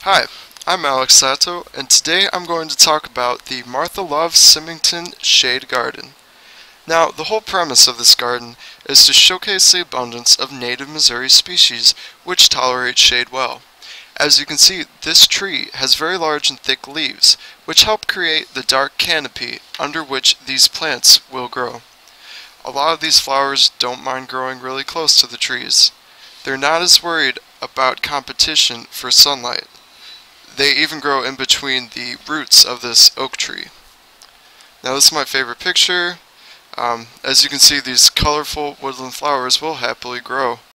Hi, I'm Alex Sato, and today I'm going to talk about the Martha Love Symington Shade Garden. Now, the whole premise of this garden is to showcase the abundance of native Missouri species which tolerate shade well. As you can see, this tree has very large and thick leaves, which help create the dark canopy under which these plants will grow. A lot of these flowers don't mind growing really close to the trees. They're not as worried about competition for sunlight. They even grow in between the roots of this oak tree. Now this is my favorite picture. As you can see, these colorful woodland flowers will happily grow.